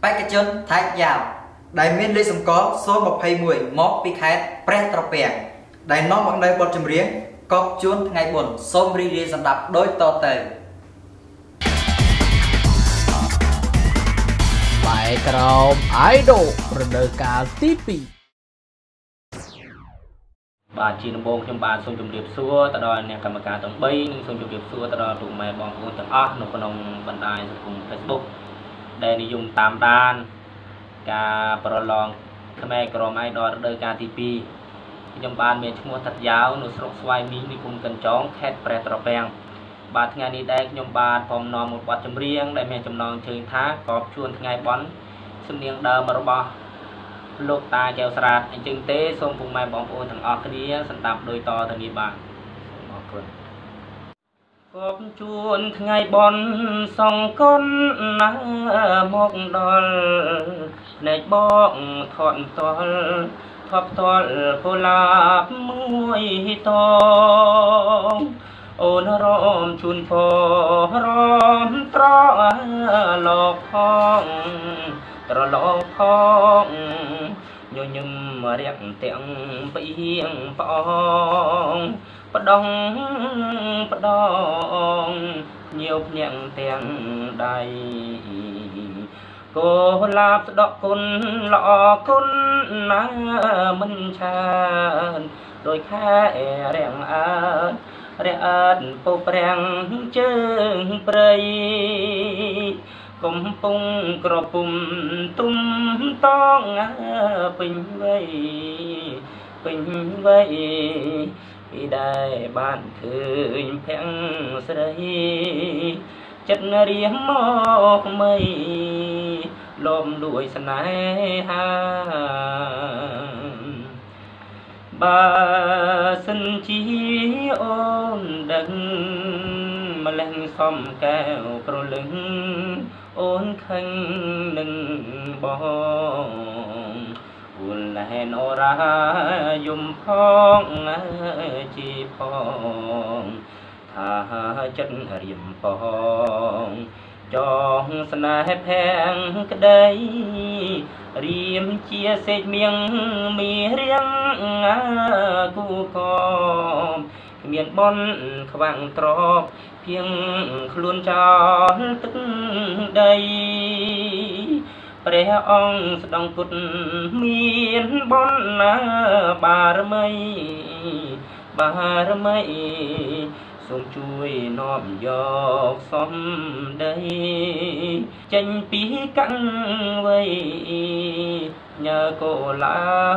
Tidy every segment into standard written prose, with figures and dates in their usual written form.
បេក្ខជនថៃយ៉ាវដែលមានលេខសម្គាល់021មកពីខេត្តព្រះត្រពាំងដែលនាំមកនៅបទចម្រៀងកប់ជួនថ្ងៃបុណ្យសូមរីករាយសម្ដាប់ដូចតទៅបែកក្រោម idol រដូវកាលទី2 បាទជាដំបូងខ្ញុំបាទសូមជម្រាបសួរទៅដល់អ្នកកម្មការទាំង3និងសូមជម្រាបសួរទៅដល់ទូម៉ែបងប្អូនទាំងអស់នៅក្នុងបណ្ដាញសង្គម Facebook ដែលនិយមតាមដានការប្រឡងខ្មែរក្រម idol រដូវកាលទី2ខ្ញុំបានមានឈ្មោះថាត់យ៉ាវនៅស្រុកស្វាយមីងនិគមកញ្ចងខេត្តព្រះត្រពាំងបាទថ្ងៃនេះដែរខ្ញុំបាទព្រមនាំមួយបទចម្រៀងដែលមានចំណងជើងថាកប់ជួនថ្ងៃបុណ្យសំនៀងដើមរបស់លោកតាចៅស្រាតអញ្ចឹងទេសូមពុកម៉ែបងប្អូនទាំងអស់គ្នាស្ដាប់ដូចតទៅនេះបាទអរគុណកប់ជួនថ្ងៃបុណ្យសង្កុនណាមកដល់ភ្នែកបងថត់តល់ថប់តល់កុលាបមួយតងអូនរមជូនពរមត្រលោកផងត្រឡប់ផងញញឹមរៀកទាំងបៀងប្អងផ្ដងញៀវភ្នាក់ទាំងដៃកូលាបស្ដកគុណល្អគុណណាមិនឆានដោយខែរាំងអើរះអើតពុករាំងជើងព្រៃកំពុងក្រពុំទុំតងពេញវ័យពីដែលបានឃើញភាំងស្រីចិត្តរៀមមកមីលំលួយស្នេហាបើសិនជាអូនដឹងម្លេះសំកែវប្រលឹងអូនខឹងនឹងបងវល់ណែនអូរាយំផងជីផងថាចិត្តរៀមផងចងស្នេហ៍ភាំងក្តីរៀមជាសេចមៀងមីរៀងគូកមគ្មានបនខ្វាំងទ្របភៀងខ្លួនចោលទឹកដីព្រះអង្គស្ដងគុណមានបនណាបារមីសូមជួយនាំយកសំដីចេញពីកាំងវ័យញើកូលា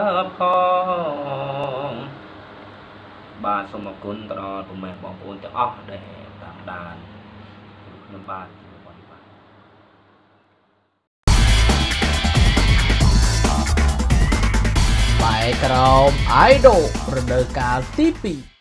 ផងបាទសូមអរគុណទៅដល់ពុកម៉ែបងប្អូនទាំងអស់ដែលតាមដានខ្ញុំបាទបែកក្រោម idol រដូវកាលទី2